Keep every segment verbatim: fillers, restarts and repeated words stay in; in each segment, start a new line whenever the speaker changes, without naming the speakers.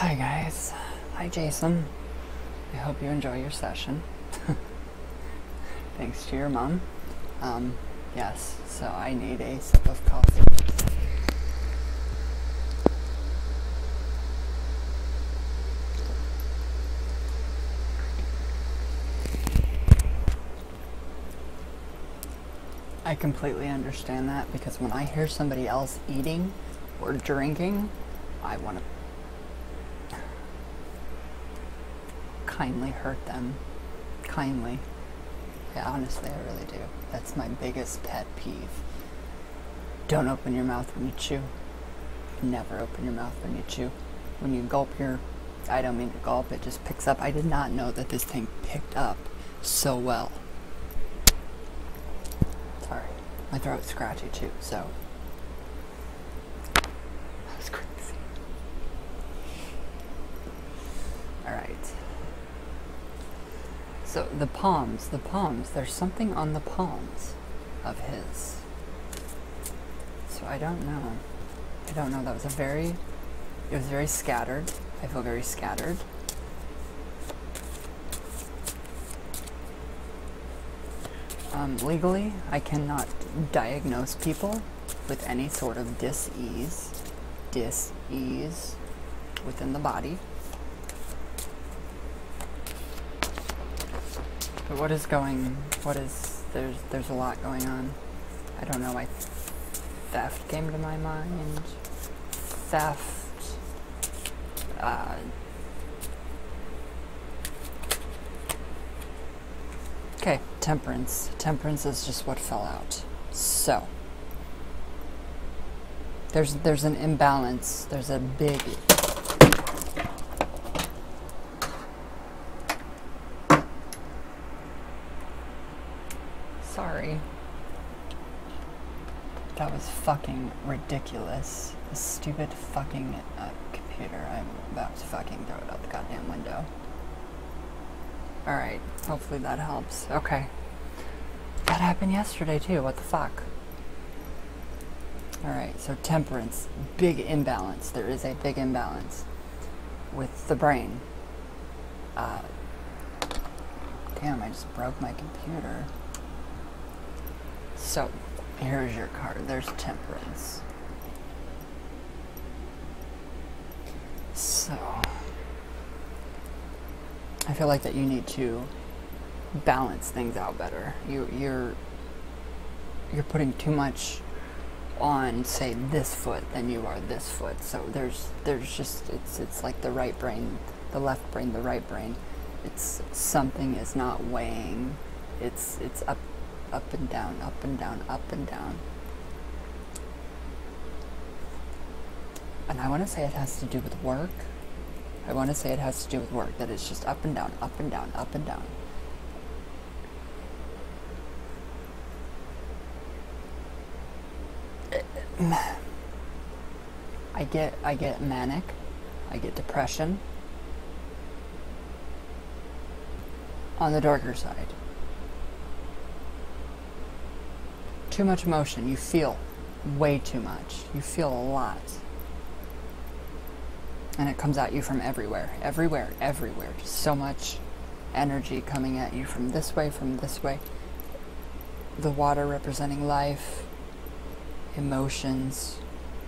Hi guys. Hi Jason. I hope you enjoy your session. Thanks to your mom. Um, yes, so I need a sip of coffee. I completely understand that because when I hear somebody else eating or drinking, I want to kindly hurt them. Kindly. Yeah, honestly, I really do. That's my biggest pet peeve. Don't open your mouth when you chew. Never open your mouth when you chew. When you gulp your, I don't mean to gulp, it just picks up. I did not know that this thing picked up so well. Sorry. My throat's scratchy too, so. That was crazy. Alright. So the palms, the palms, there's something on the palms of his. So I don't know. I don't know. That was a very, it was very scattered. I feel very scattered. Um, legally, I cannot diagnose people with any sort of dis-ease, dis-ease within the body. But what is going, what is, there's, there's a lot going on. I don't know why theft came to my mind. Theft, uh, okay, temperance. Temperance is just what fell out. So, there's, there's an imbalance. There's a big Sorry. That was fucking ridiculous. This stupid fucking uh, computer. I'm about to fucking throw it out the goddamn window. Alright, hopefully that helps. Okay. That happened yesterday too, what the fuck? Alright, so temperance. Big imbalance. There is a big imbalance with the brain. Uh, damn, I just broke my computer. So, here's your card. There's temperance. So, I feel like that you need to balance things out better. You, you're, you're putting too much on, say, this foot than you are this foot. So there's, there's just, it's, it's like the right brain, the left brain, the right brain. It's, something is not weighing. It's, it's up. Up and down, up and down, up and down. And I want to say it has to do with work. I want to say it has to do with work, that it's just up and down, up and down, up and down. I get, I get manic. I get depression. On the darker side. Too much emotion. You feel way too much. You feel a lot. And it comes at you from everywhere. Everywhere. Everywhere. Just so much energy coming at you from this way, from this way. The water representing life. Emotions.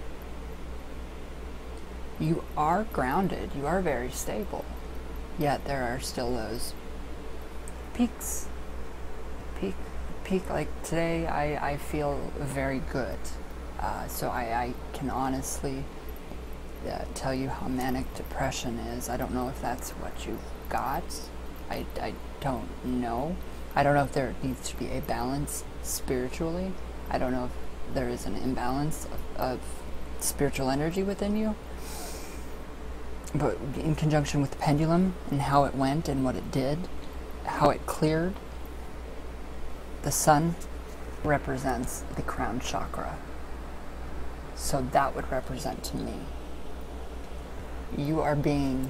You are grounded. You are very stable. Yet there are still those peaks. Peak. Peak, like today, I, I feel very good. Uh, so I, I can honestly uh, tell you how manic depression is. I don't know if that's what you've got. I, I don't know. I don't know if there needs to be a balance spiritually. I don't know if there is an imbalance of, of spiritual energy within you. But in conjunction with the pendulum and how it went and what it did, how it cleared, the sun represents the crown chakra. So that would represent to me. You are being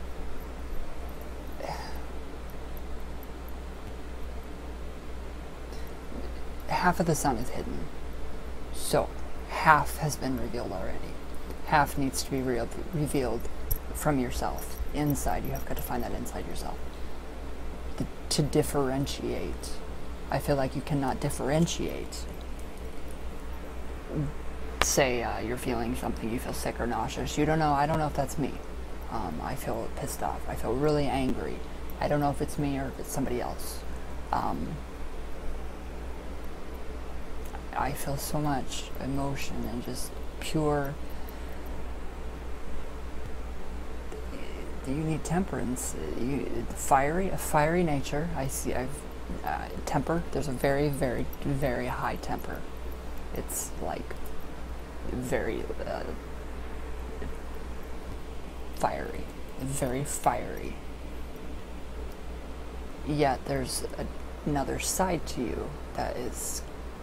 half of the sun is hidden. So half has been revealed already. Half needs to be re revealed from yourself. Inside, you have got to find that inside yourself. The, to differentiate. I feel like you cannot differentiate. Say uh, you're feeling something, you feel sick or nauseous. You don't know, I don't know if that's me. Um, I feel pissed off. I feel really angry. I don't know if it's me or if it's somebody else. Um, I feel so much emotion and just pure. You need temperance. You, fiery, a fiery nature. I see. I've uh, temper. There's a very, very, very high temper. It's like very uh, fiery, very fiery. Yet there's a, another side to you that is.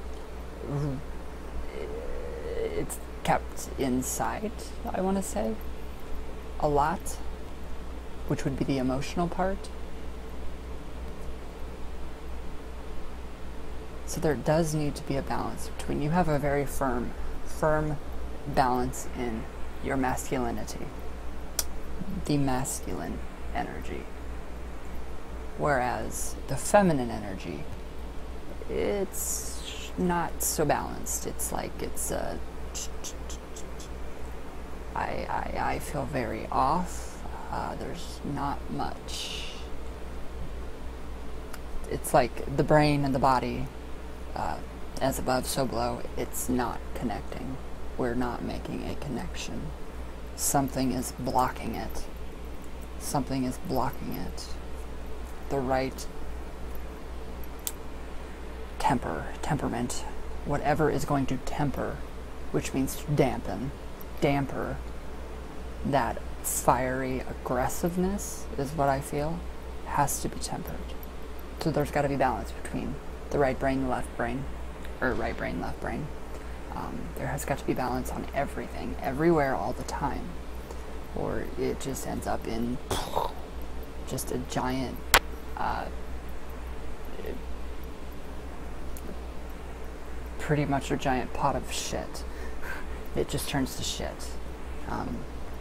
It's kept inside. I want to say a lot. Which would be the emotional part. So there does need to be a balance between, you have a very firm, firm balance in your masculinity, the masculine energy. Whereas the feminine energy, it's not so balanced. It's like, it's a, I, I, I feel very off. Uh, there's not much. It's like the brain and the body, uh, as above, so below. It's not connecting. We're not making a connection. Something is blocking it. Something is blocking it. The right temper, temperament, whatever is going to temper, which means to dampen, damper that fiery aggressiveness is what I feel has to be tempered. So there's got to be balance between the right brain, the left brain, or right brain, left brain. Um, there has got to be balance on everything, everywhere, all the time, or it just ends up in just a giant uh, pretty much a giant pot of shit. It just turns to shit. Um,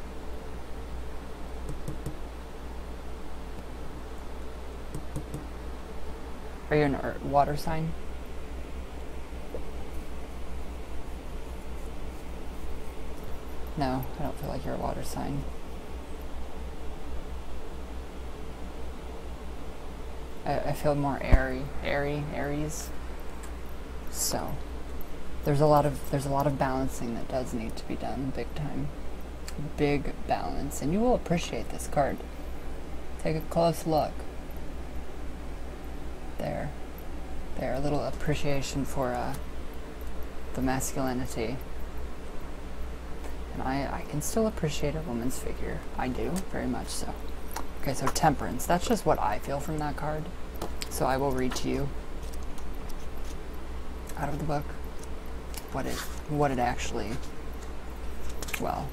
Are you an earth, water sign? No, I don't feel like you're a water sign. I, I feel more airy, airy, Aries. So there's a lot of there's a lot of balancing that does need to be done, big time, big balance, and you will appreciate this card. Take a close look. There, there, a little appreciation for uh, the masculinity. And I, I can still appreciate a woman's figure. I do, very much so. Okay, so temperance. That's just what I feel from that card. So I will read to you, out of the book, what it, what it actually, well,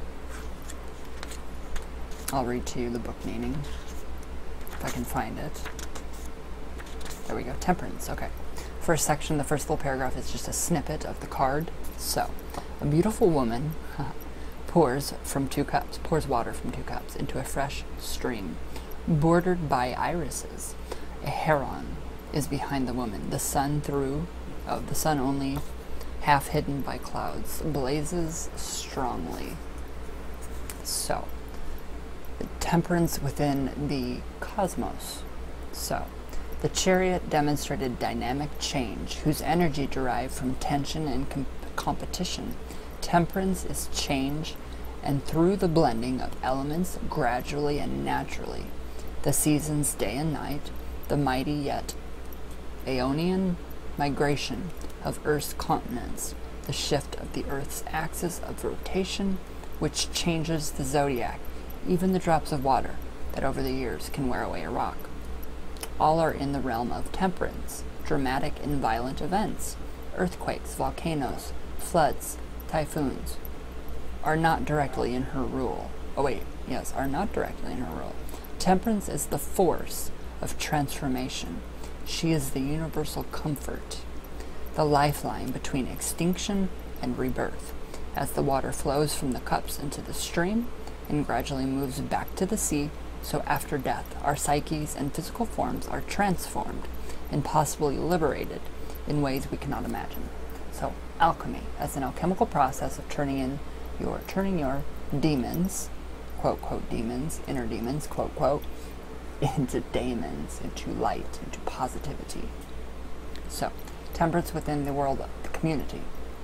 I'll read to you the book meaning, if I can find it. There we go, temperance, okay. First section, the first full paragraph is just a snippet of the card. So, a beautiful woman pours from two cups, pours water from two cups into a fresh stream, bordered by irises. A heron is behind the woman. The sun through, oh, the sun only half hidden by clouds, blazes strongly. So, temperance within the cosmos. So, the chariot demonstrated dynamic change, whose energy derived from tension and com competition. Temperance is change, and through the blending of elements gradually and naturally, the seasons day and night, the mighty yet aeonian migration of Earth's continents, the shift of the Earth's axis of rotation, which changes the zodiac, even the drops of water that over the years can wear away a rock. All are in the realm of temperance, dramatic and violent events, earthquakes, volcanoes, floods, typhoons, are not directly in her rule. Oh wait, yes, are not directly in her rule. Temperance is the force of transformation. She is the universal comfort, the lifeline between extinction and rebirth. As the water flows from the cups into the stream, and gradually moves back to the sea, so after death, our psyches and physical forms are transformed and possibly liberated in ways we cannot imagine. So, alchemy, as an alchemical process of turning in your turning your demons, quote quote demons, inner demons, quote quote, into daemons, into light, into positivity. So, temperance within the world of community.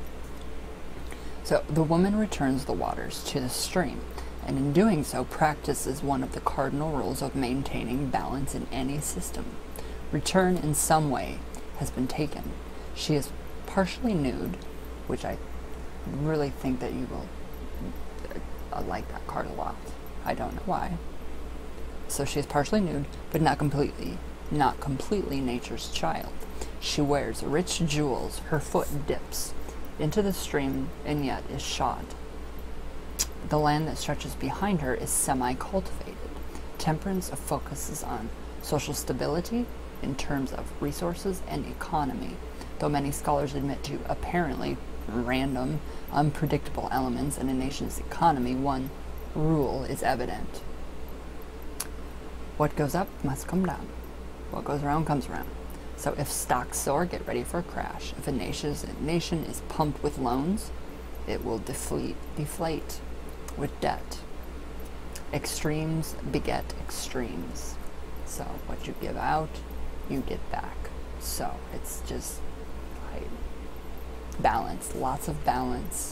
So, the woman returns the waters to the stream, and in doing so practices one of the cardinal rules of maintaining balance in any system. Return in some way has been taken. She is partially nude, which I really think that you will uh, like that card a lot. I don't know why. So she is partially nude, but not completely, not completely nature's child. She wears rich jewels, her foot dips into the stream and yet is shod. The land that stretches behind her is semi-cultivated. Temperance focuses on social stability in terms of resources and economy, though many scholars admit to apparently random, unpredictable elements in a nation's economy, one rule is evident. What goes up must come down. What goes around comes around. So if stocks soar, get ready for a crash. If a nation's, a nation is pumped with loans, it will deflate, deflate with debt. Extremes beget extremes. So what you give out, you get back. So it's just like balance, lots of balance.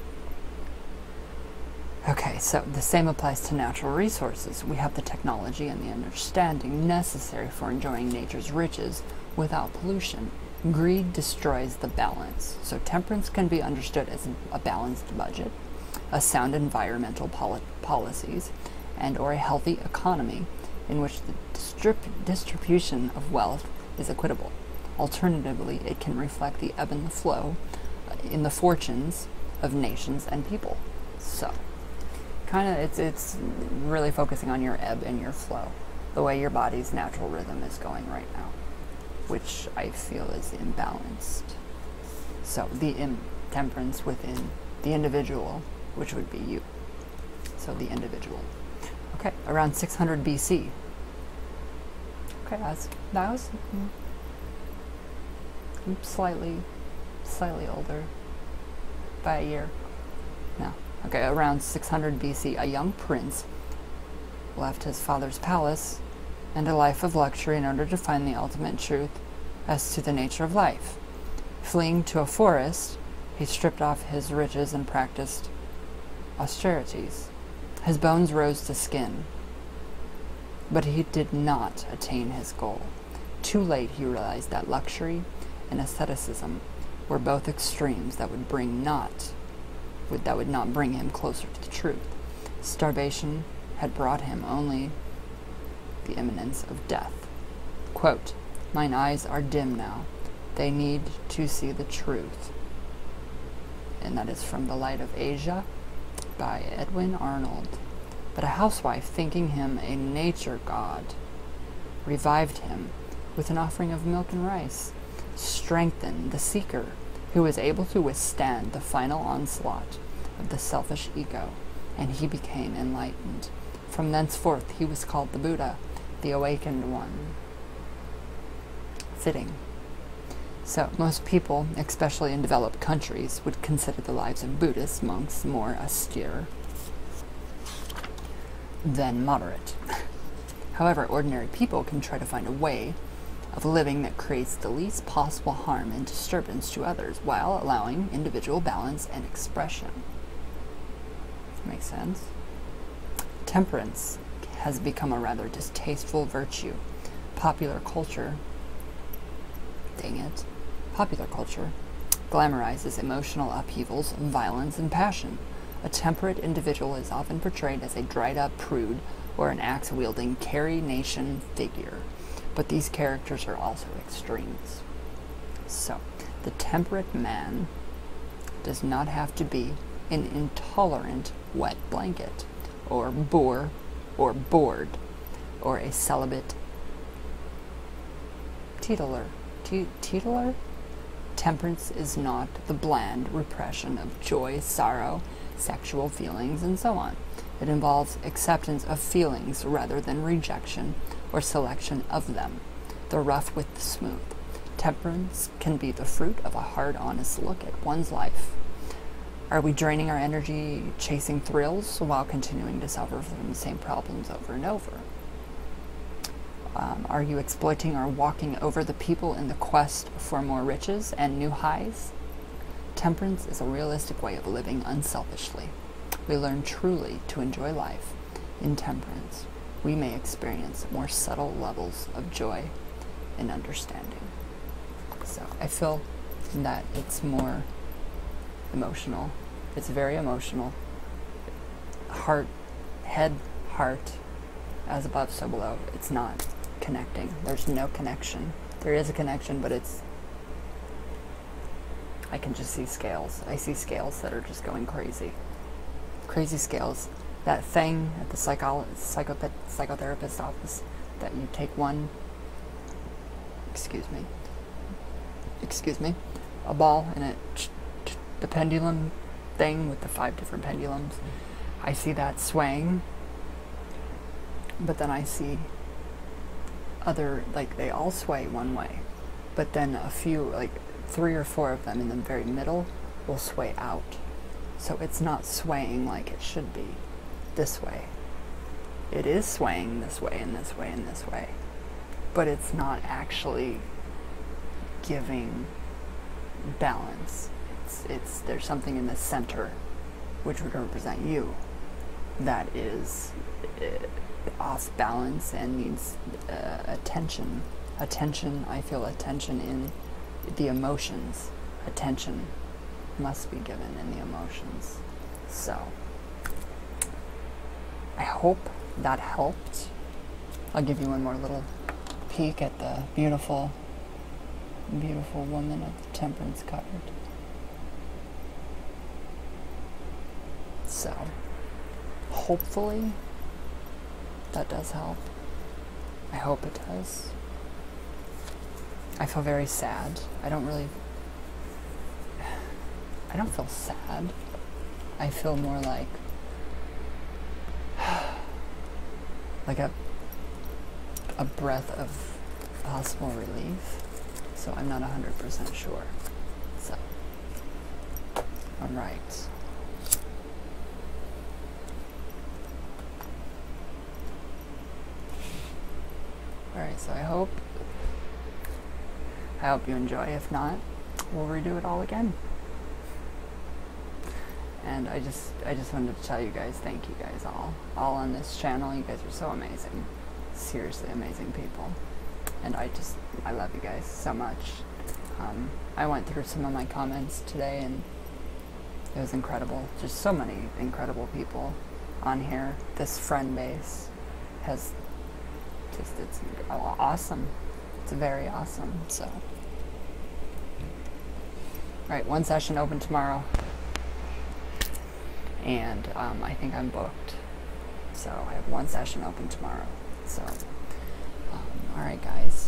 Okay, so the same applies to natural resources. We have the technology and the understanding necessary for enjoying nature's riches without pollution. Greed destroys the balance. So temperance can be understood as a balanced budget, a sound environmental poli policies, and or a healthy economy in which the distrib distribution of wealth is equitable. Alternatively, it can reflect the ebb and the flow uh, in the fortunes of nations and people. So, kind of, it's it's really focusing on your ebb and your flow, the way your body's natural rhythm is going right now, which I feel is imbalanced. So, the intemperance within the individual, which would be you. So, the individual. Okay, around six hundred B C. Okay, that's, that was mm, slightly, slightly older by a year. No. Okay, around six hundred B C, a young prince left his father's palace and a life of luxury in order to find the ultimate truth as to the nature of life. Fleeing to a forest, he stripped off his riches and practiced austerities. His bones rose to skin, but he did not attain his goal. Too late he realized that luxury and asceticism were both extremes that would bring not would, that would not bring him closer to the truth. Starvation had brought him only the imminence of death. Quote, "Mine eyes are dim now. They need to see the truth." And that is from The Light of Asia by Edwin Arnold. But a housewife, thinking him a nature god, revived him with an offering of milk and rice, strengthened the seeker, who was able to withstand the final onslaught of the selfish ego, and he became enlightened. From thenceforth he was called the Buddha, the awakened one. Fitting. So, most people, especially in developed countries, would consider the lives of Buddhist monks more austere than moderate. However, ordinary people can try to find a way of living that creates the least possible harm and disturbance to others while allowing individual balance and expression. Makes sense? Temperance has become a rather distasteful virtue. Popular culture, dang it, popular culture glamorizes emotional upheavals, violence, and passion. A temperate individual is often portrayed as a dried-up prude or an axe-wielding carry-nation figure. But these characters are also extremes. So, the temperate man does not have to be an intolerant wet blanket, or boor, or bored, or a celibate teetotaler. Te teetotaler? Temperance is not the bland repression of joy, sorrow, sexual feelings, and so on. It involves acceptance of feelings rather than rejection or selection of them. The rough with the smooth. Temperance can be the fruit of a hard, honest look at one's life. Are we draining our energy chasing thrills while continuing to suffer from the same problems over and over? Um, are you exploiting or walking over the people in the quest for more riches and new highs? Temperance is a realistic way of living unselfishly. We learn truly to enjoy life. In temperance, we may experience more subtle levels of joy and understanding. So I feel that it's more emotional. It's very emotional. Heart, head, heart, as above, so below. It's not connecting. There's no connection. There is a connection, but it's, I can just see scales. I see scales that are just going crazy. Crazy scales. That thing at the psycho psychopath psychotherapist office that you take one, excuse me, excuse me, a ball and it, the pendulum thing with the five different pendulums. I see that swaying, but then I see other, like they all sway one way, but then a few, like three or four of them in the very middle will sway out. So it's not swaying like it should be this way. It is swaying this way and this way and this way, but it's not actually giving balance. It's, it's, there's something in the center, which would represent you, that is uh, off balance and needs uh, attention. Attention, I feel attention in the emotions. Attention must be given in the emotions. So, I hope that helped. I'll give you one more little peek at the beautiful, beautiful woman of the Temperance card. So, hopefully that does help. I hope it does. I feel very sad. I don't really, I don't feel sad. I feel more like, like a, a breath of possible relief. So I'm not one hundred percent sure. So, all right. Alright, so I hope, I hope you enjoy. If not, we'll redo it all again. And I just, I just wanted to tell you guys, thank you guys all. All on this channel, you guys are so amazing. Seriously amazing people. And I just, I love you guys so much. Um, I went through some of my comments today and it was incredible. Just so many incredible people on here. This friend base has just, it's awesome. It's very awesome. So, alright, one session open tomorrow. And um, I think I'm booked. So I have one session open tomorrow. So, um, alright guys.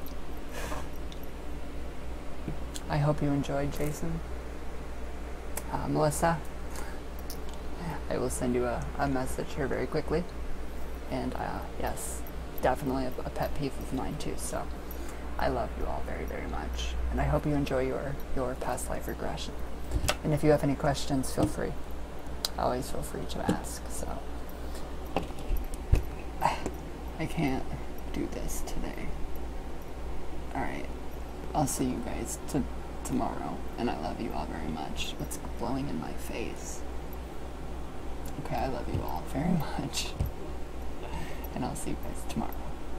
I hope you enjoyed, Jason. Uh, Melissa, I will send you a, a message here very quickly. And uh, yes, definitely a, a pet peeve of mine too. So I love you all very, very much. And I hope you enjoy your, your past life regression. And if you have any questions, feel free. Always feel free to ask. So I can't do this today. Alright, I'll see you guys to tomorrow. And I love you all very much. What's blowing in my face? Okay, I love you all very much. And I'll see you guys tomorrow.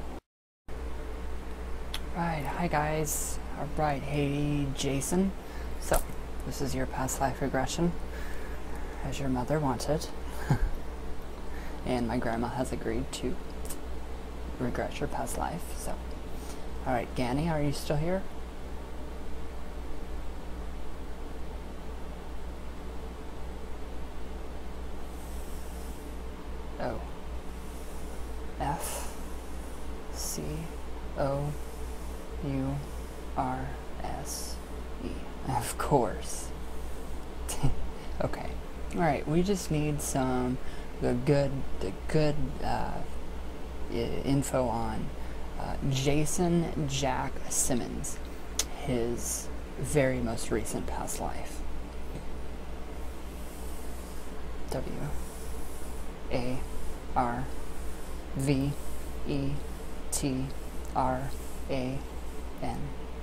Right, hi guys. Alright, hey Jason. So, this is your past life regression, as your mother wanted. And my grandma has agreed to regress your past life, so. Alright, Ganny, are you still here? O. F. C. O. U. R. S. E. Of course. Okay. Alright, we just need some the good, the good uh, info on uh, Jason Jack Simmons, his very most recent past life. W A R V E T R A N.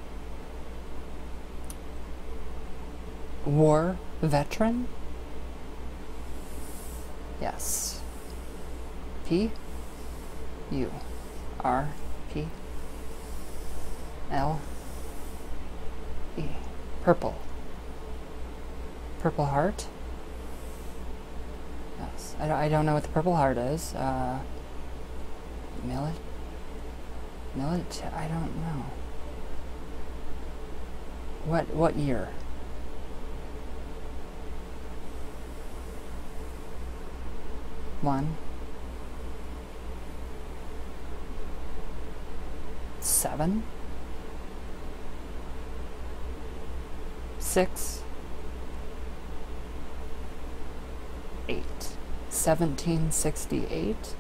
War veteran? Yes. P U R P L E. Purple. Purple Heart? Yes. I don't, I don't know what the Purple Heart is. Uh, Milit... Milit... I don't know. What, what year? One. Seven. Six. Eight. seventeen sixty-eight.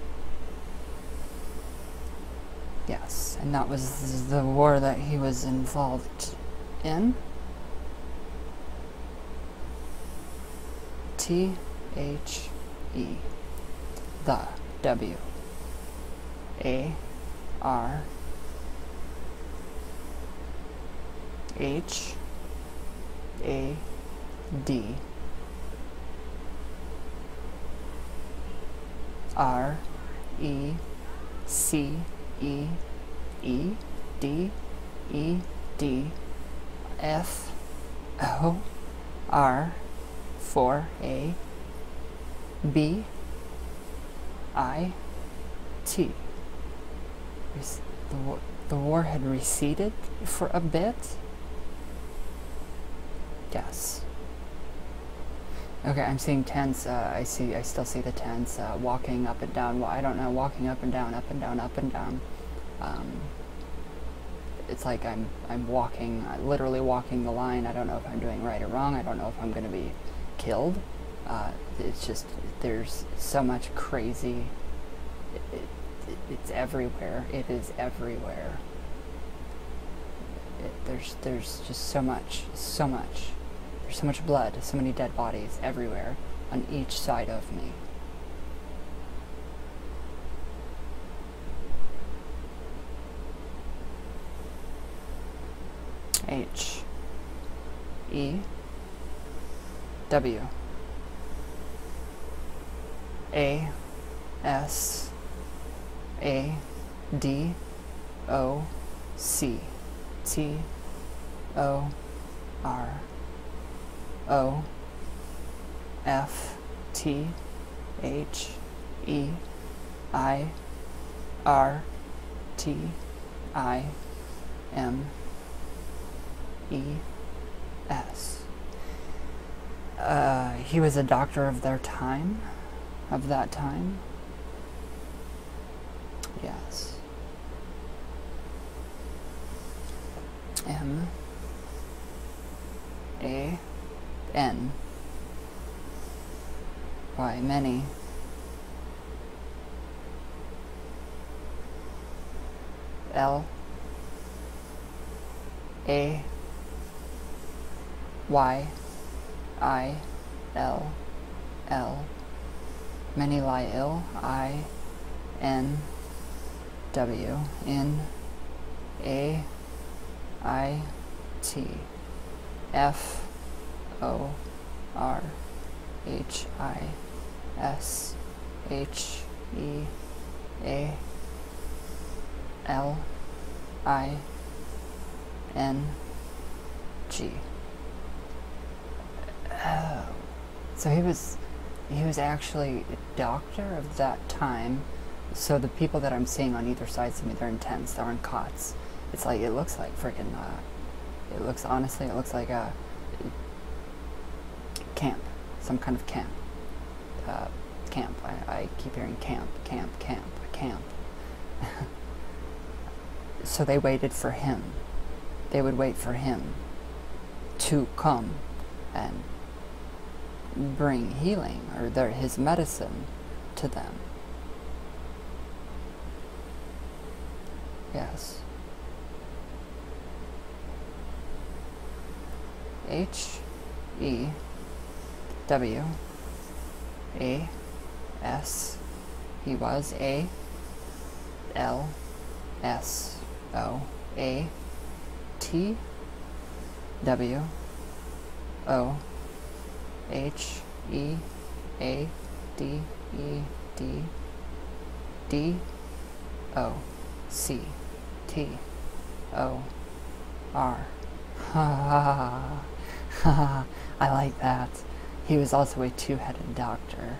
Yes, and that was the war that he was involved in. T H E. The W A R H A D R E C E E D E D F O R four A B I T. The war, the war had receded for a bit? Yes. Okay, I'm seeing tents. Uh, I see. I still see the tents uh, walking up and down. Well, I don't know. Walking up and down, up and down, up and down. Um, it's like I'm I'm walking, uh, literally walking the line. I don't know if I'm doing right or wrong. I don't know if I'm going to be killed. Uh, it's just there's so much crazy. It, it, it's everywhere. It is everywhere. It, there's there's just so much, so much. There's so much blood, so many dead bodies everywhere on each side of me. H E W A S A D O C T O R O F T H E I R T I M E S. Uh, he was a doctor of their time, of that time. Yes. M A N Y many. L A Y I L L. Many lie ill. I N W N A I T F O R H I S H E A L I N G. Oh. So he was he was actually a doctor of that time. So the people that I'm seeing on either side of me, they're in tents, they're in cots. It's like, it looks like freaking, uh, it looks, honestly, it looks like a camp, some kind of camp. Uh, camp, I, I keep hearing camp, camp, camp, camp. So they waited for him. They would wait for him to come and bring healing, or their, his medicine, to them. Yes. H E W A S. He was A L S O A T W O H E A D E D D O C T O R. Ha ha ha. I like that. He was also a two-headed doctor.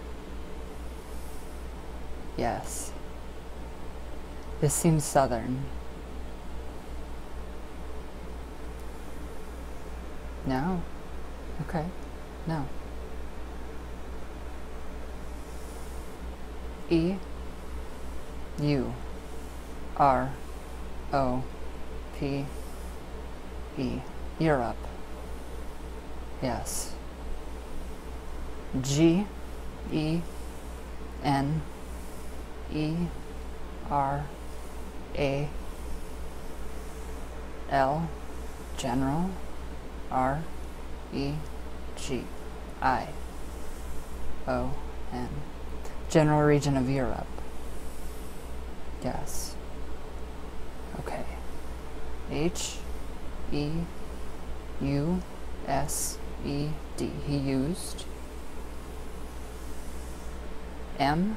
Yes. This seems southern. No. Okay. No. E U R O P E. Europe. Yes. G E N E R A L. General. R E G I O N. General region of Europe. Yes. Okay. H E U S E D. He used. M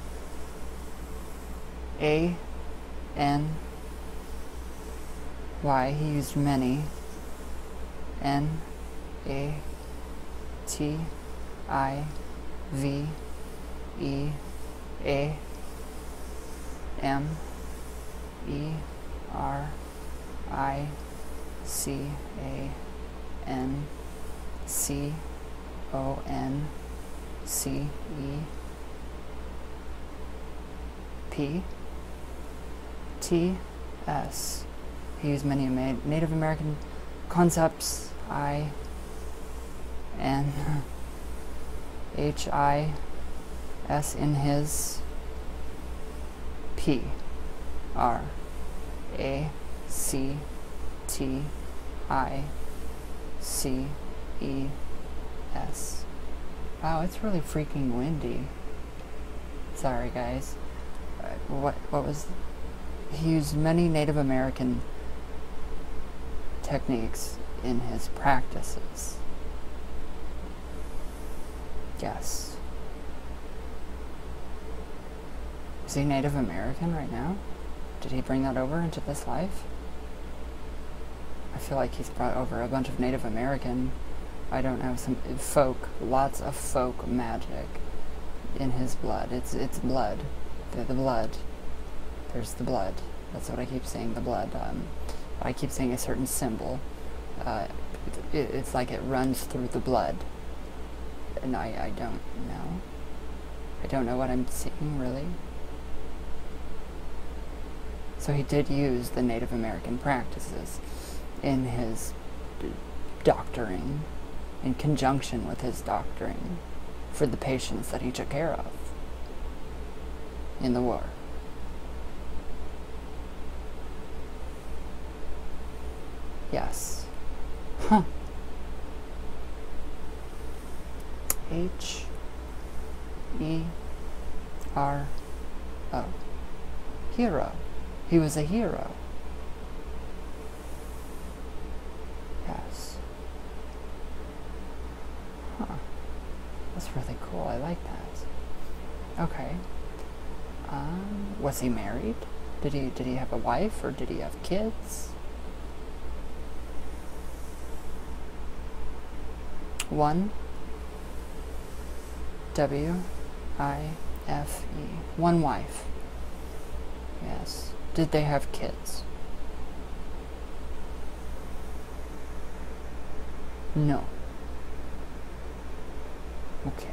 A N Y. He used many. N A T I V E A M E R I C A N C O N C E P T S. He used many Native American concepts. I N H I S in his. P R A C T I C E S. Wow, it's really freaking windy. Sorry, guys. Uh, what what was... He used many Native American techniques in his practices. Yes. Is he Native American right now? Did he bring that over into this life? I feel like he's brought over a bunch of Native American, I don't know, some folk, lots of folk magic in his blood. It's it's blood. The, the blood. There's the blood. That's what I keep saying, the blood. Um, I keep saying a certain symbol. Uh, it, it's like it runs through the blood. And I, I don't know. I don't know what I'm seeing, really. So he did use the Native American practices in his doctoring, in conjunction with his doctoring, for the patients that he took care of in the war. Yes. Huh. H E R O. Hero. He was a hero. Yes. Huh. That's really cool. I like that. Okay. Um, was he married? Did he did he have a wife, or did he have kids? One. W I F E. One wife. Yes. Did they have kids? No. Okay.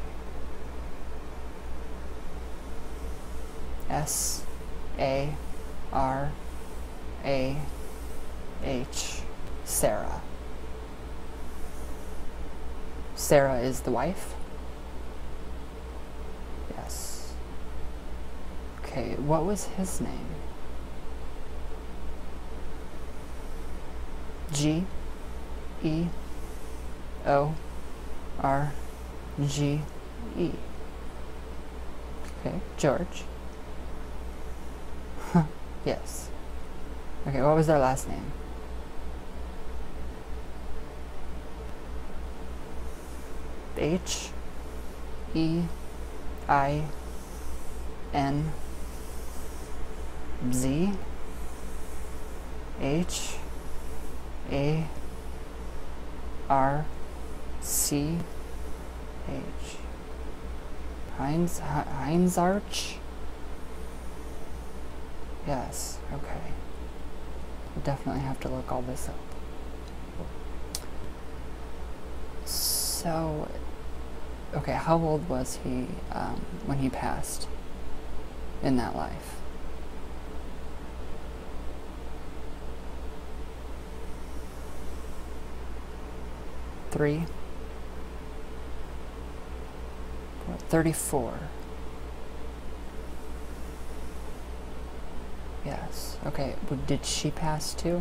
S A R A H. Sarah. Sarah is the wife? Yes. Okay, what was his name? G E O R G E. Okay, George. Yes. Okay, what was their last name? H E I N Z H A R C H. Heinz Heinzarch? Yes, okay. We'll definitely have to look all this up. So, okay, how old was he um, when he passed in that life? Three? thirty-four. Yes. Okay, did she pass too?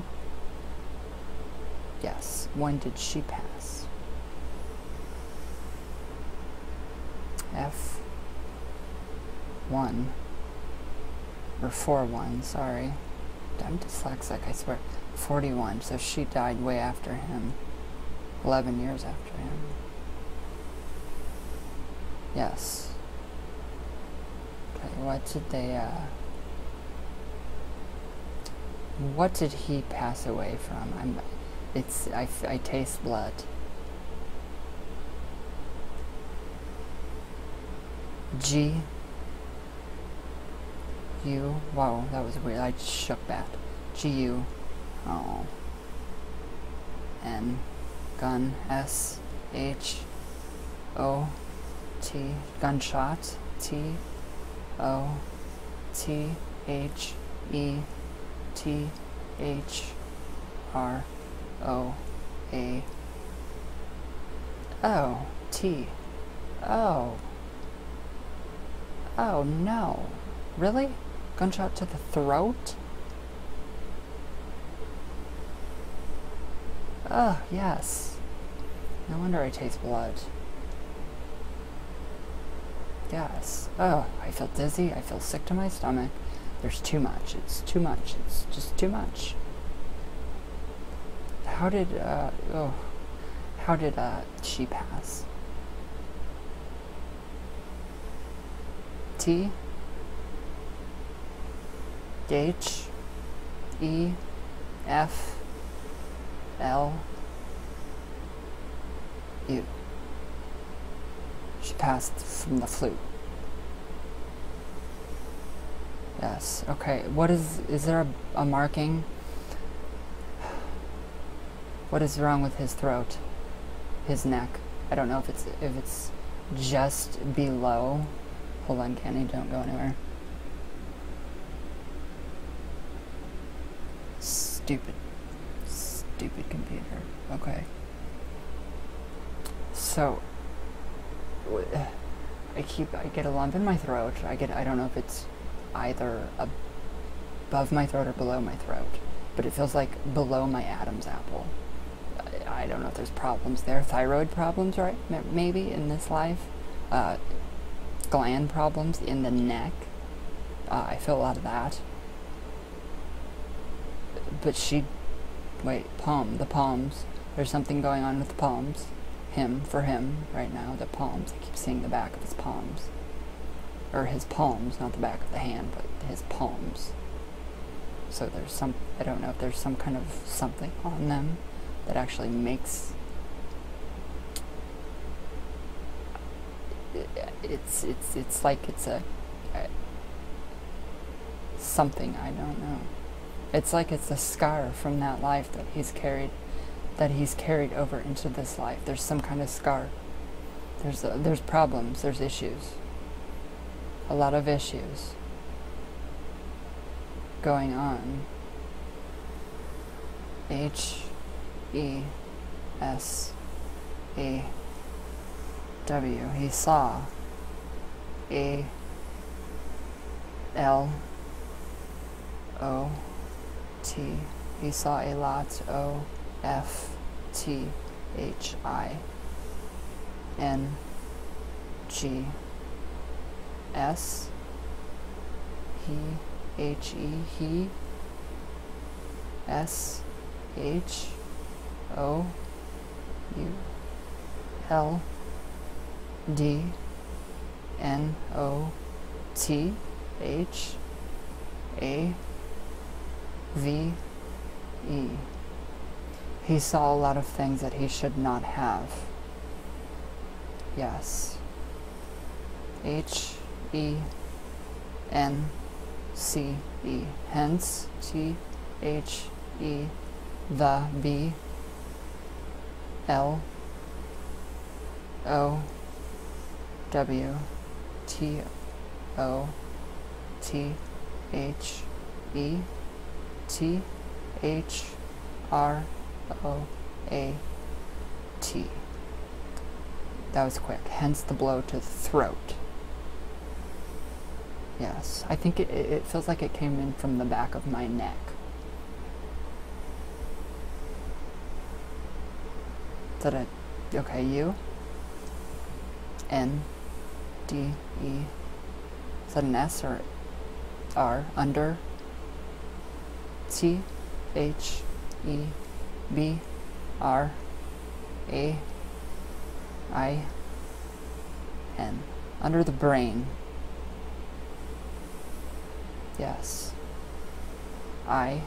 Yes. When did she pass? F one. Or four one, sorry. I'm dyslexic, I swear. forty-one, so she died way after him. eleven years after him. Yes. Okay, what did they, uh... what did he pass away from? I'm... It's... I, I taste blood. G... U... Wow, that was weird. I just shook that. G U... Oh... N... Gun... S... H... O... T... Gunshot... T... O... T... H... E... T... H... R... O... A... Oh... T... Oh... Oh no... Really? Gunshot to the throat? Ugh, yes. No wonder I taste blood. Yes. Oh, I feel dizzy. I feel sick to my stomach. There's too much. It's too much. It's just too much. How did, uh, oh, how did, uh, she pass? T? H? E? F? L? U. She passed from the flute. Yes, okay. What is, is there a, a marking? What is wrong with his throat? His neck? I don't know if it's, if it's just below. Hold on, Kenny, don't go anywhere. Stupid. Stupid computer. Okay. So, I keep, I get a lump in my throat. I get, I don't know if it's either above my throat or below my throat, but it feels like below my Adam's apple. I, I don't know if there's problems there. Thyroid problems, right? Maybe in this life. Uh, gland problems in the neck. Uh, I feel a lot of that. But she, wait, palm, the palms. There's something going on with the palms. Him, for him, right now, the palms. I keep seeing the back of his palms. Or his palms, not the back of the hand, but his palms. So there's some, I don't know if there's some kind of something on them that actually makes, it's, it's, it's like it's a, a something, I don't know. It's like it's a scar from that life that he's carried, that he's carried over into this life. There's some kind of scar. There's uh, there's problems. There's issues. A lot of issues going on. H E S A W. He saw a L O T. He saw a lot. O F T H I N G S. He H E he. S H O U L D N O T H A V E. He saw a lot of things that he should not have. Yes. H E N C E. Hence, T H E, the B L O W T O T H E T H R O A T. That was quick, hence the blow to the throat. Yes, I think it, it feels like it came in from the back of my neck. Is that a, okay, U? N D E. Is that an S or R? Under? T H E B R A I N. Under the brain. Yes. I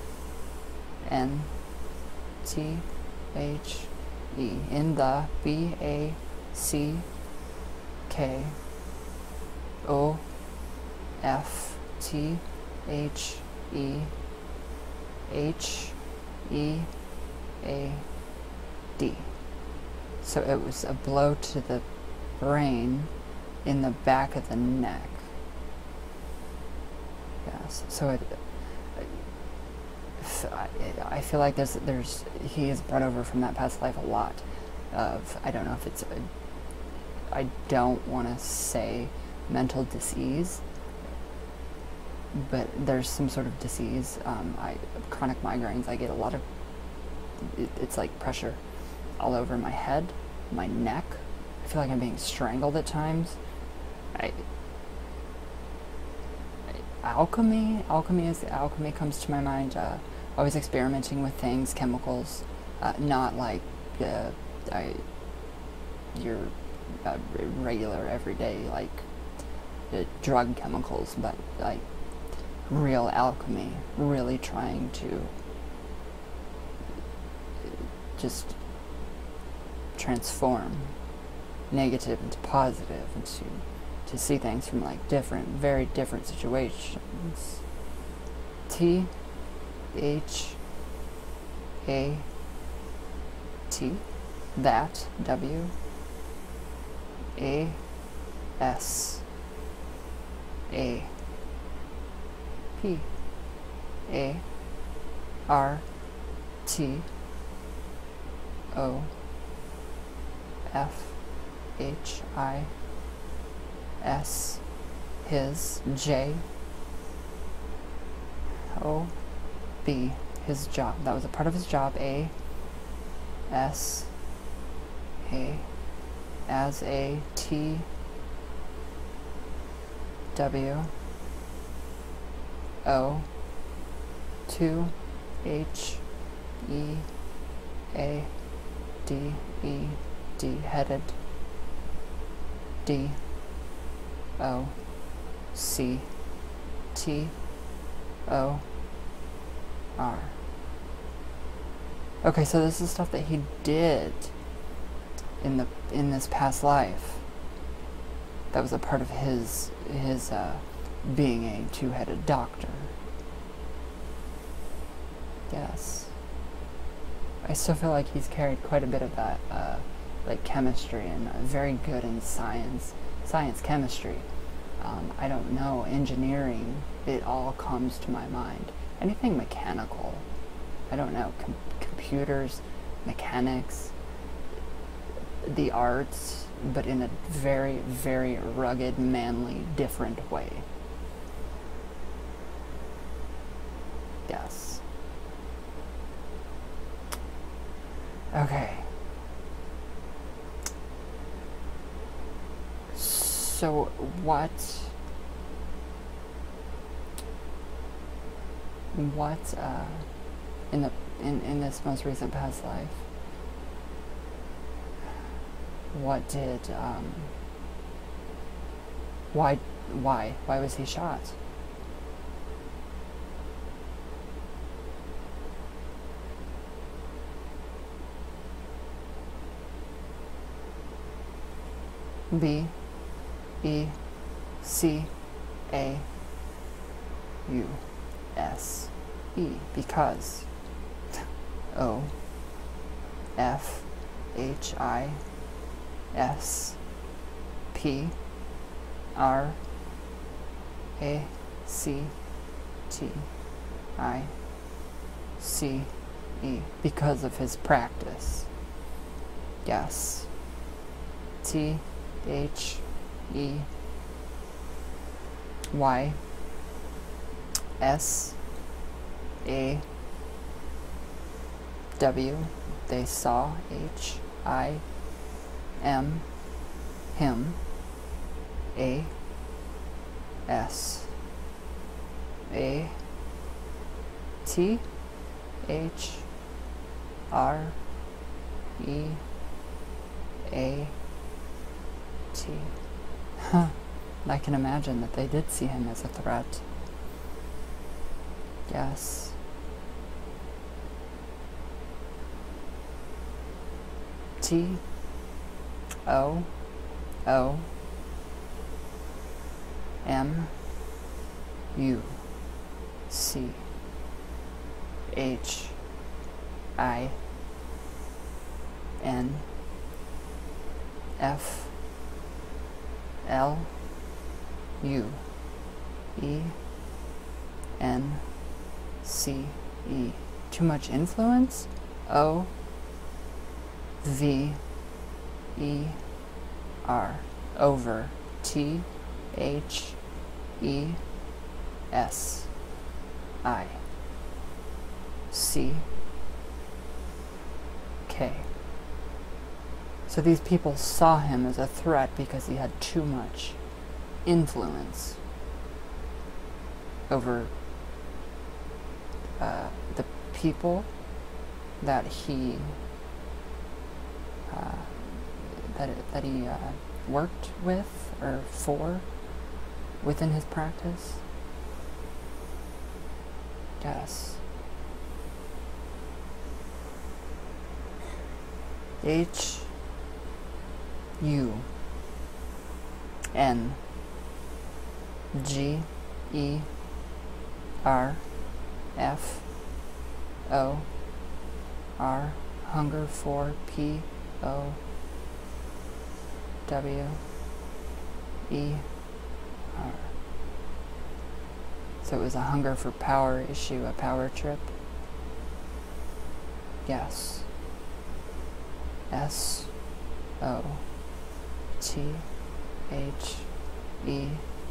N T H E. In the B A C K O F T H E H E A D. So it was a blow to the brain in the back of the neck. Yes. So it, I feel like there's there's he is brought over from that past life a lot of, I don't know if it's a, I don't want to say mental disease, but there's some sort of disease. Um, I chronic migraines. I get a lot of it, it's like pressure all over my head, my neck. I feel like I'm being strangled at times. I, alchemy, alchemy is alchemy comes to my mind. Uh, always experimenting with things, chemicals, uh, not like uh, I, your uh, regular everyday like uh, drug chemicals, but like real alchemy. Really trying to just transform negative into positive, and to to see things from like different, very different situations. T H A T, that, W A S A P A R T O F H I S, his, J O B, his job. That was a part of his job. A S A as a T W O two H E A D E D, headed. D O C T O R. Okay, so this is stuff that he did in the in this past life. That was a part of his his uh, being a two-headed doctor. Yes. I still feel like he's carried quite a bit of that, uh, like chemistry, and uh, very good in science, science, chemistry. Um, I don't know, engineering, it all comes to my mind. Anything mechanical, I don't know, com computers, mechanics, the arts, but in a very, very rugged, manly, different way. Okay. So what what uh, in the in, in this most recent past life, what did um, why why why was he shot? B E C A U S E, because O F H I S P R A C T I C E, because of his practice. Yes. T H E Y S A W, they saw. H I M, him. A S A T H R E A T. Huh. I can imagine that they did see him as a threat. Yes. T O O M U C H I N F L U E N C E. Too much influence? O V E R. Over. T H E S I C K. So these people saw him as a threat because he had too much influence over uh, the people that he uh, that that he uh, worked with or for within his practice. Yes. H U N G E R F O R, hunger for. P O W E R. So it was a hunger for power issue, a power trip. Yes. S O T H E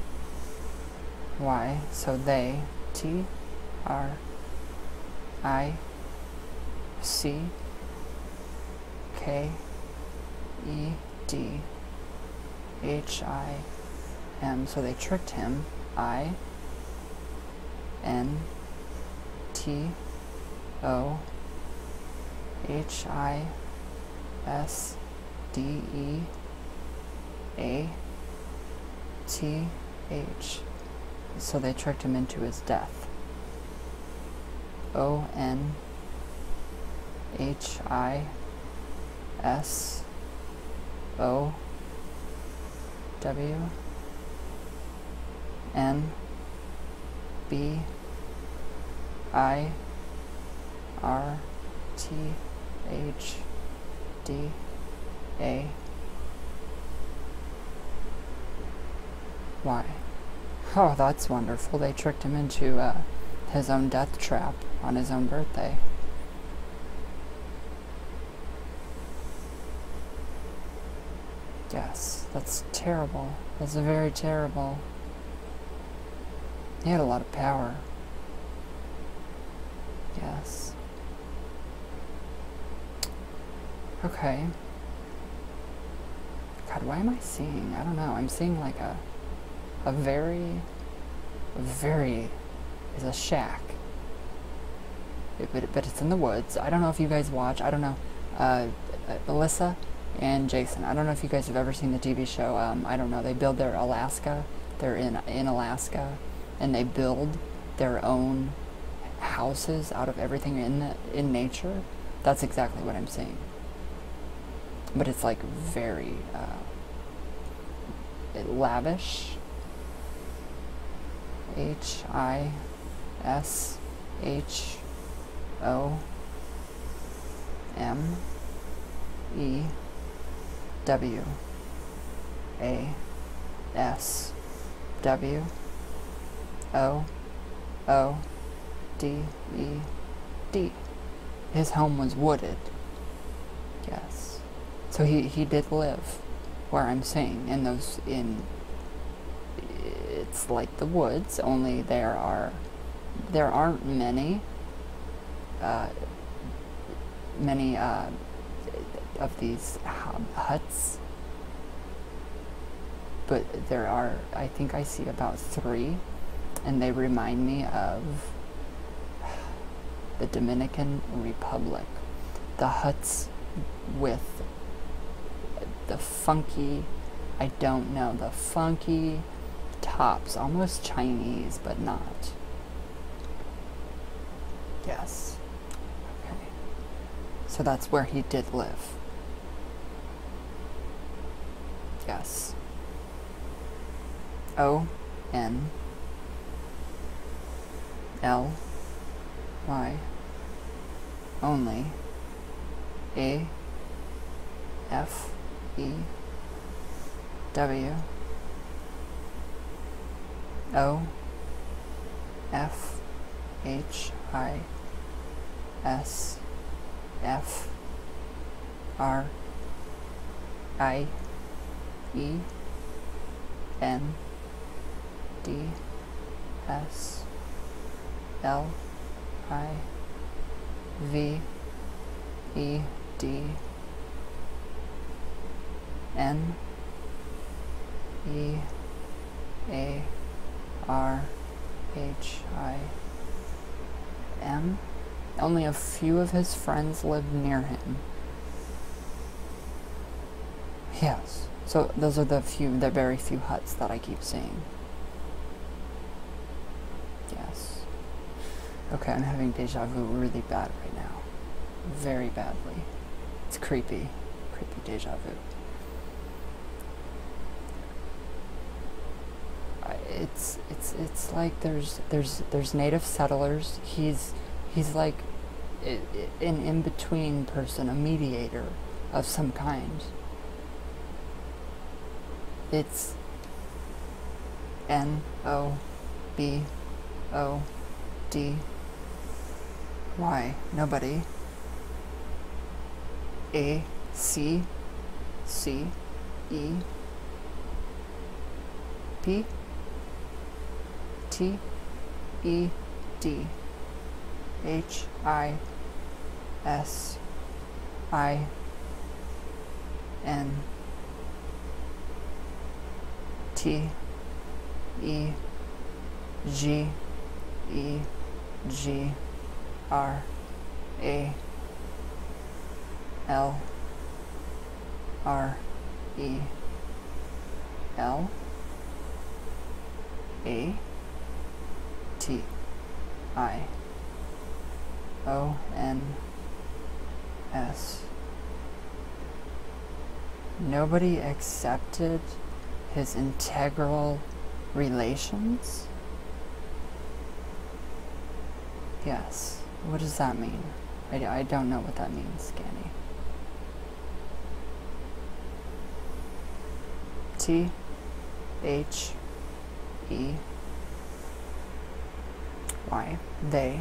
Y. So they. T R I C K E D H I M. So they tricked him. I N T O H I S D E A T H. So they tricked him into his death. O N H I S O W N B I R T H D A Y. Oh, that's wonderful. They tricked him into uh, his own death trap on his own birthday. Yes, that's terrible. That's very terrible. He had a lot of power. Yes. Okay. God, why am I seeing? I don't know. I'm seeing like a, a very, a very, is a shack. It, but, but it's in the woods. I don't know if you guys watch. I don't know. Uh, Alyssa and Jason. I don't know if you guys have ever seen the T V show. Um, I don't know. They build their Alaska. They're in in Alaska, and they build their own houses out of everything in the, in nature. That's exactly what I'm seeing. But it's like very uh, lavish. H I S H O M E W A S W O O D E D. His home was wooded. Yes. So he, he did live where I'm saying, in those, in, it's like the woods, only there are, there aren't many, uh, many, uh, of these huts, but there are, I think I see about three, and they remind me of the Dominican Republic. The huts with the funky, I don't know, the funky tops, almost Chinese, but not. Yes. Okay. So that's where he did live. Yes. O N L Y only A F E W O F H I S F R I E N D S L I V E D N E A R H I M. Only a few of his friends lived near him. Yes. So those are the few, the very few huts that I keep seeing. Yes. Okay, I'm having deja vu really bad right now. Very badly. It's creepy. Creepy deja vu. It's it's it's like there's there's there's native settlers. He's he's like an in-between person, a mediator of some kind. It's N O B O D Y. Nobody. A C C E P T E D H I S I N T E G E G R A L R E L A T I O N S. Nobody accepted his integral relations? Yes. What does that mean? I, I don't know what that means, Scanny. T H E Y. They.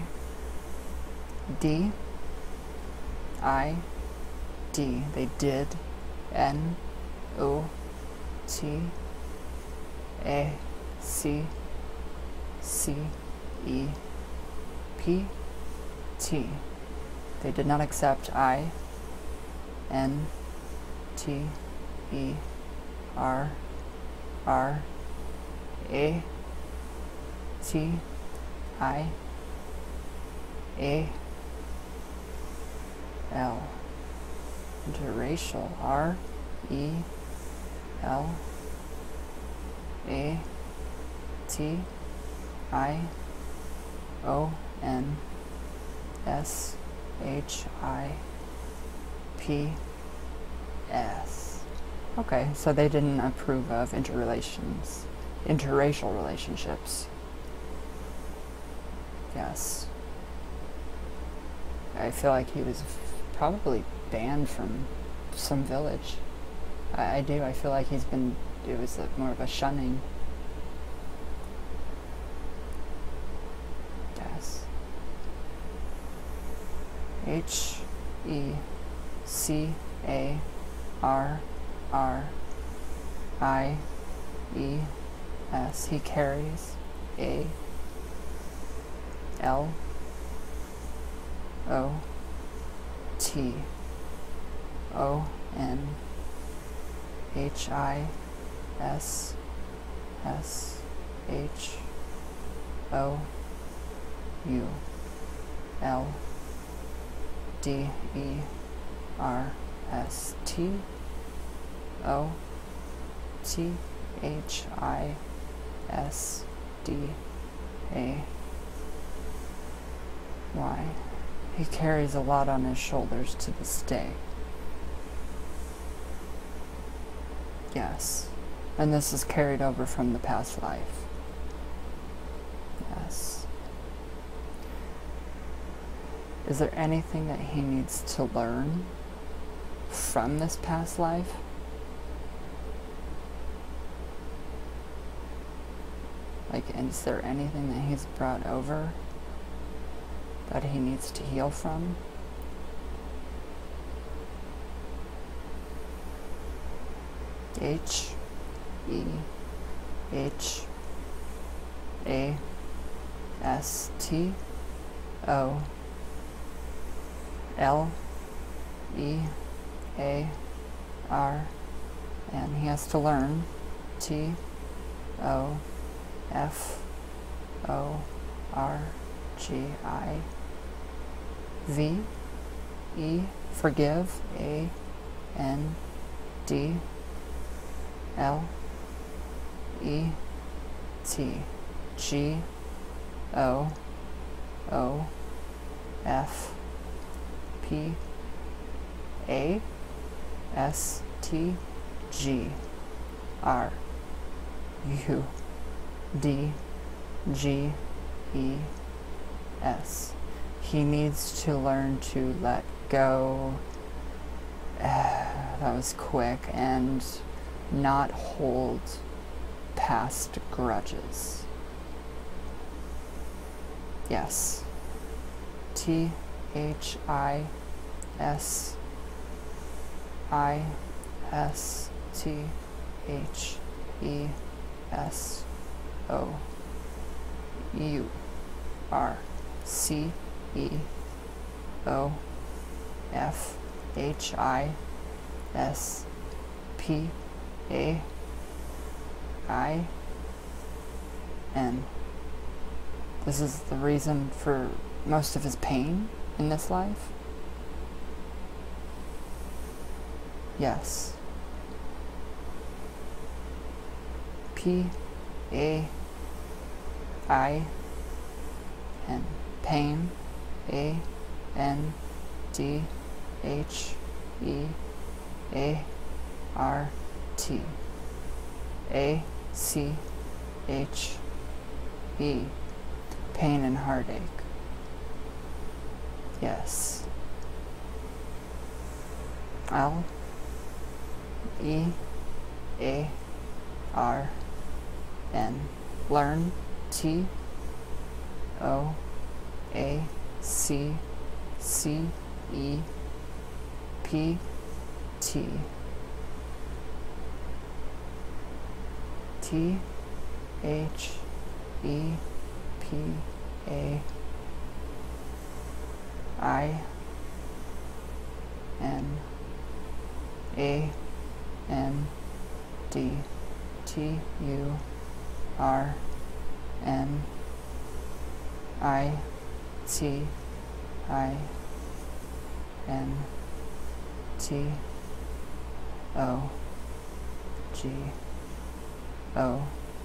D I D. They did. N O T A C C E P T. They did not accept I N T E R R A T I A L. Interracial. R E L A T I O N S H I P S. Okay, so they didn't approve of interrelations, interracial relationships. Yes. I feel like he was probably banned from some village. I, I do, I feel like he's been, it was a, more of a shunning. Yes. H E C A R R I E S. He carries a L O T O N H I S S H O U L D E R S T O T H I S D A Y. He carries a lot on his shoulders to this day. Yes. And this is carried over from the past life. Yes. Is there anything that he needs to learn from this past life? Like, is there anything that he's brought over that he needs to heal from? H E H A S T O L E A R, and he has to learn T O F O R G I V E, forgive, A N D L E T G O O F P A S T G R U D G E S. He needs to learn to let go. Uh, that was quick. And not hold past grudges. Yes. T H I S I S T H E S O U R C E O F H I S P A I N. This is the reason for most of his pain in this life. Yes. P A I N. Pain. A N D H E A R T. A C H E. Pain and heartache. Yes. L E A R N. Learn. T O A C C E P T. T H E P A I N A N D T U R N I T I N T O G O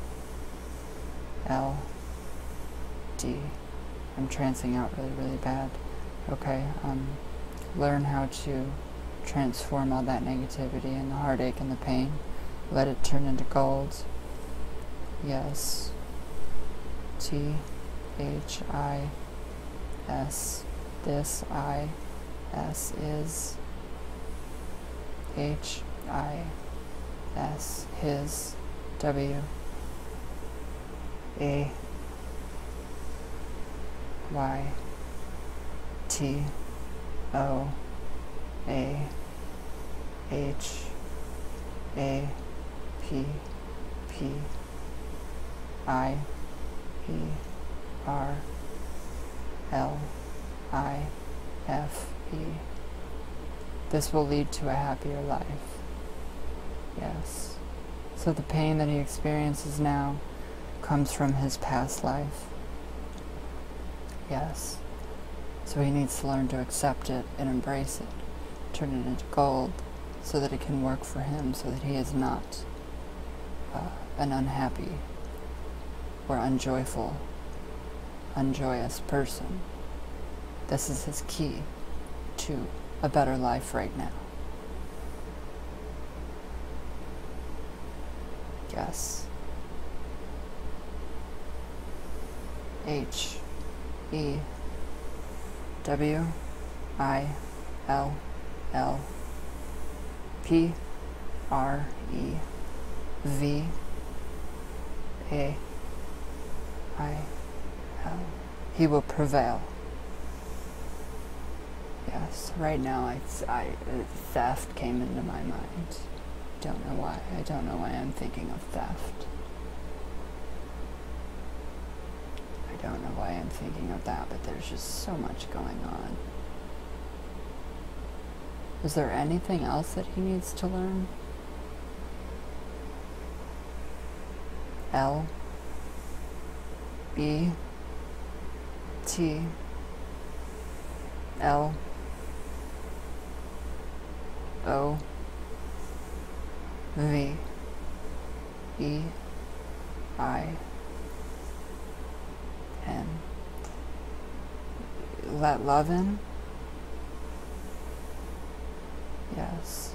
L D. I'm trancing out really, really bad. Okay, um, learn how to transform all that negativity and the heartache and the pain. Let it turn into gold. Yes. T H I S. This I S is H I S. His. W A Y T O A H A P P I E R L I F E. This will lead to a happier life. Yes. So the pain that he experiences now comes from his past life. Yes. So he needs to learn to accept it and embrace it, turn it into gold, so that it can work for him, so that he is not uh, an unhappy or unjoyful, unjoyous person. This is his key to a better life right now. Yes. H E W I L L P R E V A I L. He will prevail. Yes, right now I, I, theft came into my mind. Don't know why. I don't know why I'm thinking of theft. I don't know why I'm thinking of that, but there's just so much going on. Is there anything else that he needs to learn? L E T L O V E I N. Let love in. Yes.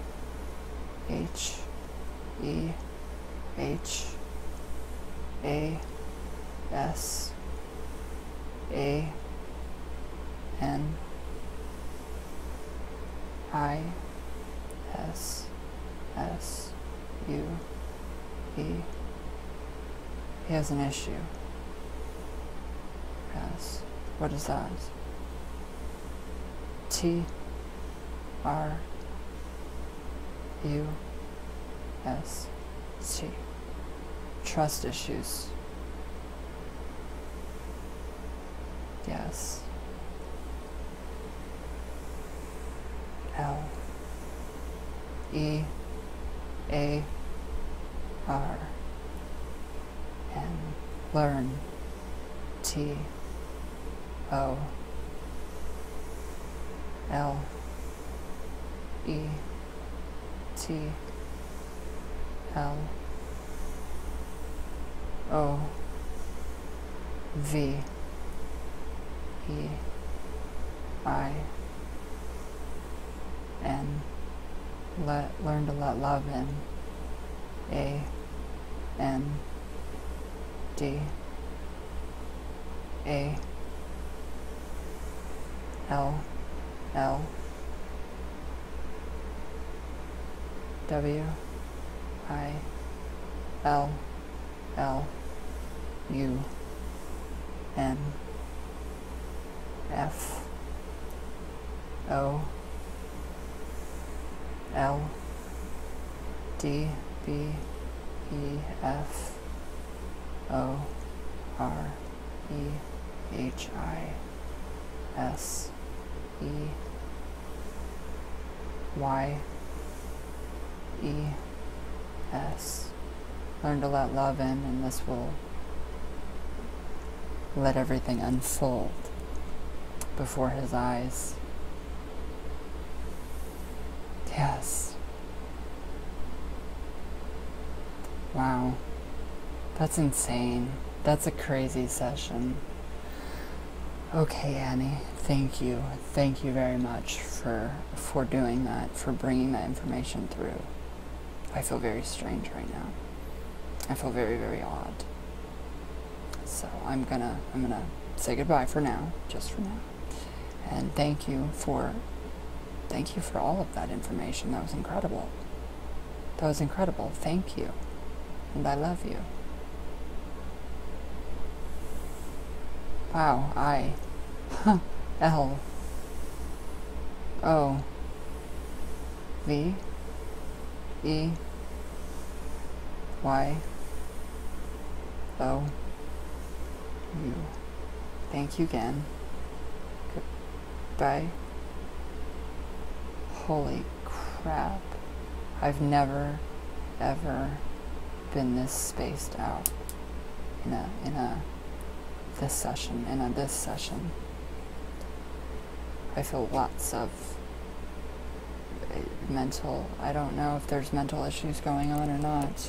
H E H A S A N I S S U E. He has an issue. Yes. What is that? T R U S T. Trust issues. Yes. L E A R N. Learn. T O L E T L O V E I N. Let learn to let love in. A N D A L L W I L L U N F O L D B E F O R E H I S E Y E S. Learn to let love in, and this will let everything unfold before his eyes. Yes. Wow. That's insane. That's a crazy session. Okay, Annie, thank you. Thank you very much for for doing that, for bringing that information through. I feel very strange right now. I feel very, very odd. So I'm gonna I'm gonna say goodbye for now, just for now. And thank you for thank you for all of that information. That was incredible. That was incredible. Thank you. And I love you. Wow, I huh, L O V E Y O U. Thank you again. Goodbye. Holy crap. I've never ever been this spaced out in a in a this session in a this session. I feel lots of mental, I don't know if there's mental issues going on or not.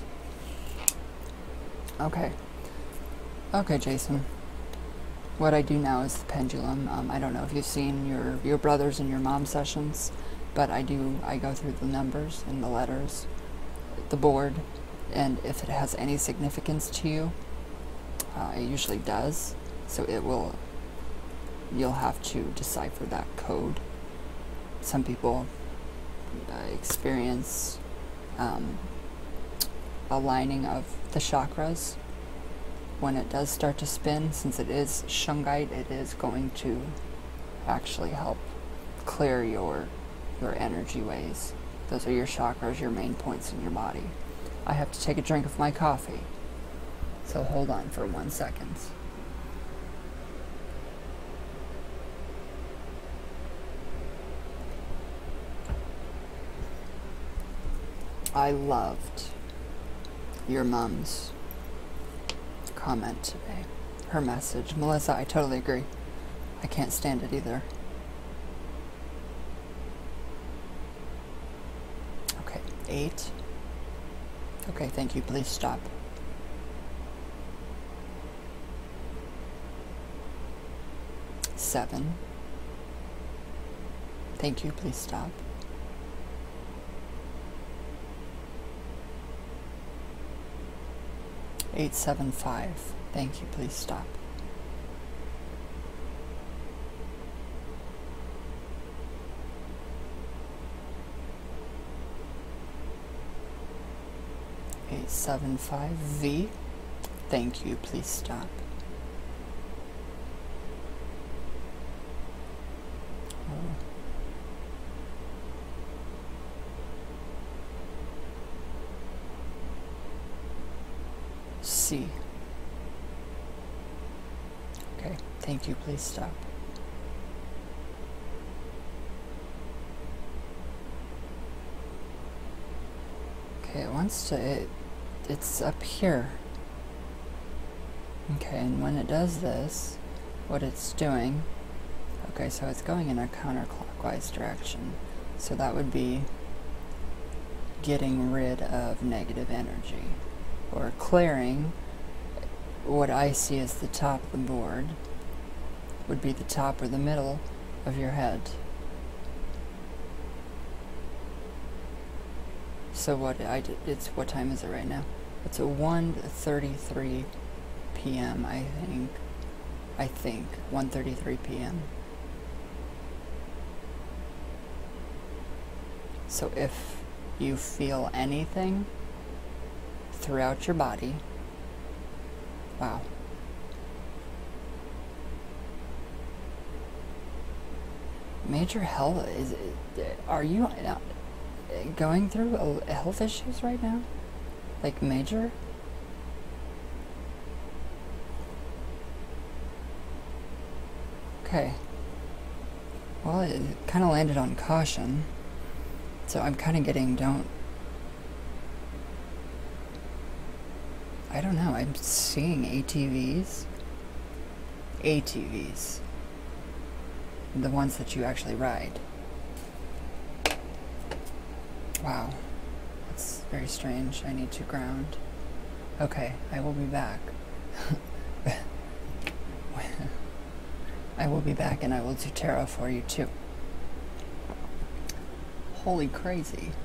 Okay. Okay, Jason. What I do now is the pendulum. Um, I don't know if you've seen your, your brother's and your mom's sessions, but I do, I go through the numbers and the letters, the board, and if it has any significance to you, uh, it usually does, so it will, you'll have to decipher that code. Some people uh, experience um, aligning of the chakras when it does start to spin. Since it is shungite, it is going to actually help clear your your energy ways. Those are your chakras, your main points in your body. I have to take a drink of my coffee, so hold on for one second. I loved your mom's comment today, her message. Melissa, I totally agree. I can't stand it either. Okay, eight. Okay, thank you. Please stop. Seven. Thank you. Please stop. Eight, seven, five. Thank you. Please stop. Eight, seven, five. V. Thank you. Please stop. Oh. C. Okay, thank you, please stop. Okay, it wants to, it, it's up here. Okay, and when it does this, what it's doing, okay, so it's going in a counterclockwise direction. So that would be getting rid of negative energy, or clearing. What I see as the top of the board would be the top or the middle of your head. So what I did, it's, what time is it right now? It's a one thirty-three p m I think. I think one thirty-three p m So if you feel anything throughout your body, wow. Major health, is are you going through health issues right now? Like major? Okay. Well, it kind of landed on caution. So I'm kind of getting, don't I don't know. I'm seeing A T Vs. A T Vs. The ones that you actually ride. Wow. That's very strange. I need to ground. Okay, I will be back. I will be back and I will do tarot for you too. Holy crazy.